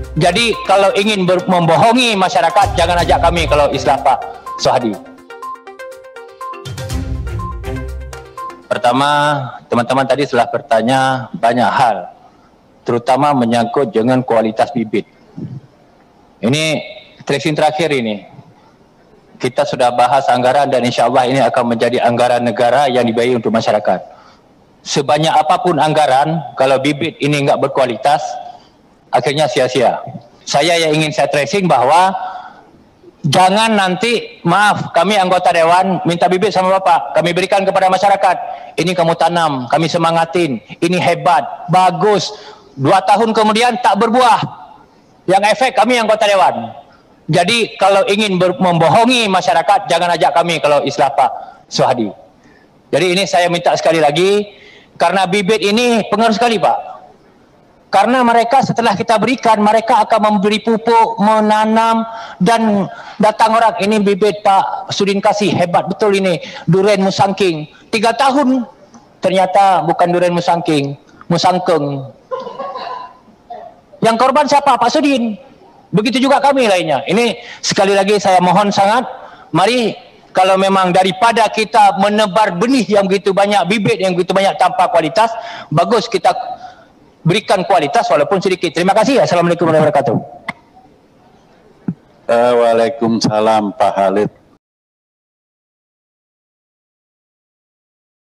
Jadi kalau ingin membohongi masyarakat, jangan ajak kami kalau istilah Pak Soehadi. Pertama, teman-teman tadi telah bertanya banyak hal, terutama menyangkut dengan kualitas bibit. Ini tracing terakhir ini. Kita sudah bahas anggaran dan insya Allah ini akan menjadi anggaran negara yang dibayar untuk masyarakat. Sebanyak apapun anggaran, kalau bibit ini enggak berkualitas, akhirnya sia-sia. Saya yang ingin saya tracing bahwa jangan nanti, maaf, kami anggota dewan minta bibit sama Bapak, kami berikan kepada masyarakat. Ini kamu tanam, kami semangatin, ini hebat, bagus. 2 tahun kemudian tak berbuah. Yang efek kami anggota dewan. Jadi kalau ingin membohongi masyarakat, jangan ajak kami kalau istilah Pak Soehadi. Jadi ini saya minta sekali lagi, karena bibit ini pengaruh sekali Pak. Karena mereka setelah kita berikan, mereka akan memberi pupuk, menanam, dan datang orang, ini bibit Pak Sudin kasih, hebat betul ini, durian musangking. 3 tahun, ternyata bukan durian musangking, musangkeng. Yang korban siapa? Pak Sudin. Begitu juga kami lainnya. Ini sekali lagi saya mohon sangat, mari kalau memang daripada kita menebar benih yang begitu banyak, bibit yang begitu banyak tanpa kualitas, bagus kita berikan kualitas walaupun sedikit. Terima kasih. Assalamualaikum warahmatullahi wabarakatuh. Waalaikumsalam Pak Khalid.